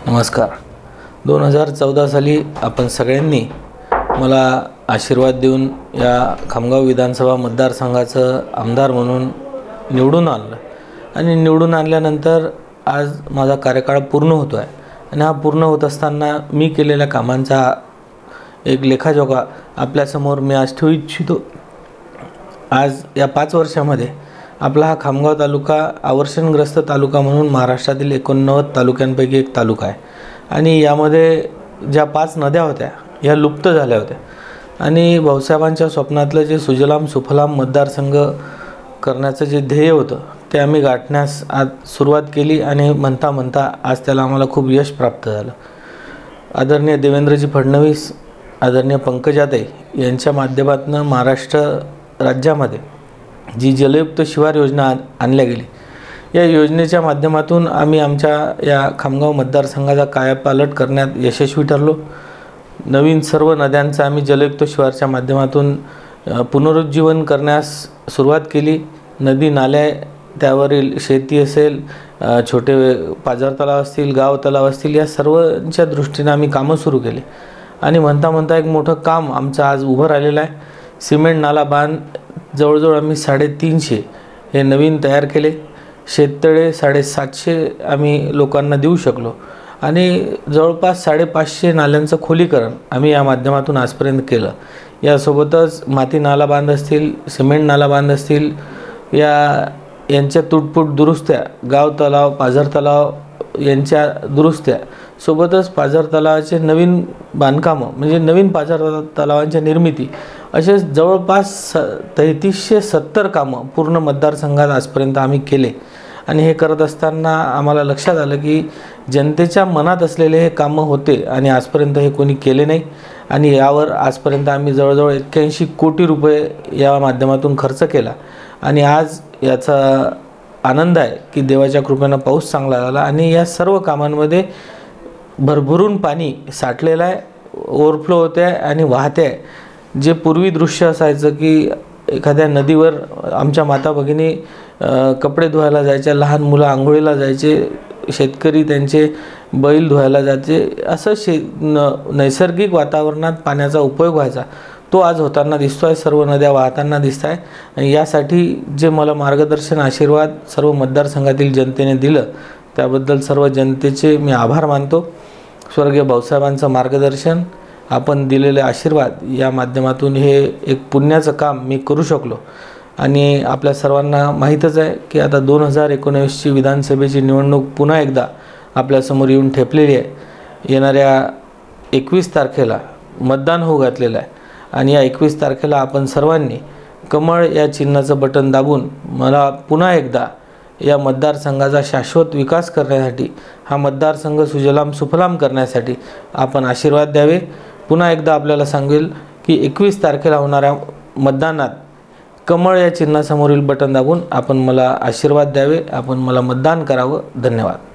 नमस्कार. 2014 साली आपण सगळ्यांनी मला आशीर्वाद देऊन या खामगाव विधानसभा मतदारसंघाचं आमदार म्हणून निवडून आणलं आणि निवडून आणल्यानंतर आज माझा कार्यकाळ पूर्ण होतो आहे आणि हा पूर्ण होत असताना मी केलेल्या कामांचा एक लेखाजोखा आपल्यासमोर मी आज ठेवू इच्छितो. आज या 5 वर्षामध्ये आपला हा खामगाव तालुका आवर्षणग्रस्त तालुका म्हणून महाराष्ट्रातील 89 तालुक्यांपैकी एक तालुका आहे आणि यामध्ये ज्या 5 नद्या होत्या ह्या लुप्त झाल्या होत्या आणि भाऊसाहेबांच्या स्वप्नातलं जे सुजलाम सुफलाम मतदारसंघ करण्याचं जे ध्येय होतं ते आम्ही गाठण्यास आज सुरुवात केली आणि म्हणता म्हणता आज त्याला आम्हाला खूप यश प्राप्त झालं. आदरणीय देवेंद्रजी फडणवीस, आदरणीय पंकजाताई यांच्या माध्यमातून महाराष्ट्र राज्यामध्ये जी जलयुक्त शिवार योजना आणल्या गेली, या योजनेच्या माध्यमातून आम्ही आमच्या या खामगाव मतदारसंघाचा कायापालट करण्यात यशस्वी ठरलो. नवीन सर्व नद्यांचा आम्ही जलयुक्त शिवारच्या माध्यमातून पुनरुज्जीवन करण्यास सुरुवात केली. नदी नाल्या, त्यावरील शेती असेल, छोटे पाझर तलाव असतील, गाव तलाव असतील, या सर्वांच्या दृष्टीने आम्ही कामं सुरू केली आणि म्हणता म्हणता एक मोठं काम आमचं आज उभं राहिलेलं आहे. सिमेंट नाला बांध जवळजवळ आम्ही 350 हे नवीन तयार केले. शेततळे 750 आम्ही लोकांना देऊ शकलो आणि जवळपास 550 नाल्यांचं खोलीकरण आम्ही या माध्यमातून आजपर्यंत केलं. यासोबतच माती नाला बांध असतील, सिमेंट नाला बांध असतील, यांच्या तुटपुट दुरुस्त्या, गाव तलाव, पाझर तलाव यांच्या दुरुस्त्या, सोबतच पाझर तलावाचे नवीन बांधकामं म्हणजे नवीन पाझर तलावांच्या निर्मिती, असे जवळपास 3370 कामं पूर्ण मतदारसंघात आजपर्यंत आम्ही केले. आणि हे करत असताना आम्हाला लक्षात आलं की जनतेच्या मनात असलेले हे कामं होते आणि आजपर्यंत हे कोणी केले नाही आणि यावर आजपर्यंत आम्ही जवळजवळ 81 कोटी रुपये या माध्यमातून खर्च केला आणि आज याचा आनंद आहे की देवाच्या कृपेनं पाऊस चांगला झाला आणि या सर्व कामांमध्ये भरभरून पाणी साठलेलं आहे, ओव्हरफ्लो होते आहे आणि वाहते आहे. जे पूर्वी दृश्य असायचं की एखाद्या नदीवर आमच्या माता भगिनी कपडे धुवायला जायच्या, लहान मुलं आंघोळीला जायचे, शेतकरी त्यांचे बैल धुवायला जायचे, असं नैसर्गिक वातावरणात पाण्याचा उपयोग व्हायचा, तो आज होताना दिसतो आहे. सर्व नद्या वाहताना दिसत आहे आणि यासाठी जे मला मार्गदर्शन, आशीर्वाद सर्व मतदारसंघातील जनतेने दिलं त्याबद्दल सर्व जनतेचे मी आभार मानतो. स्वर्गीय भाऊसाहेबांचं मार्गदर्शन, आपण दिलेले आशीर्वाद या माध्यमातून हे एक पुण्याचं काम मी करू शकलो आणि आपल्या सर्वांना माहीतच आहे की आता 2019ची विधानसभेची निवडणूक पुन्हा एकदा आपल्यासमोर येऊन ठेपलेली आहे. येणाऱ्या 21 तारखेला मतदान होऊ घातलेलं आहे आणि या 21 तारखेला आपण सर्वांनी कमळ या चिन्हाचं बटन दाबून मला पुन्हा एकदा या मतदारसंघाचा शाश्वत विकास करण्यासाठी, हा मतदारसंघ सुजलाम सुफलाम करण्यासाठी आपण आशीर्वाद द्यावे. पुन्हा एकदा आपल्याला सांगेल की 21 तारखेला होणाऱ्या मतदानात कमळ या चिन्हासमोरील बटन दाबून आपण मला आशीर्वाद द्यावे, आपण मला मतदान करावं. धन्यवाद.